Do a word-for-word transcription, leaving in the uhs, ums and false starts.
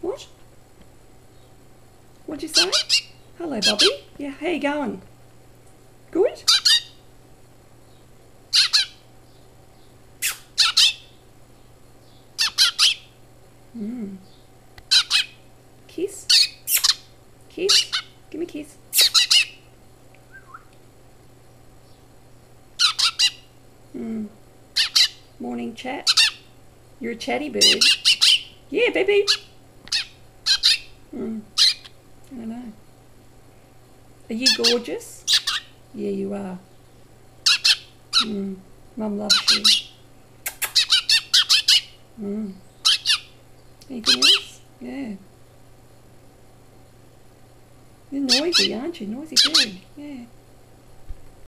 What? What'd you say? Hello, Bobby. Yeah, how you going? Good? Mm. Kiss? Kiss? Give me a kiss. Mm. Morning chat. You're a chatty bird. Yeah, baby. Mm. I don't know. Are you gorgeous? Yeah, you are. Mm. Mum loves you. Mm. Anything else? Yeah. You're noisy, aren't you? Noisy bird. Yeah.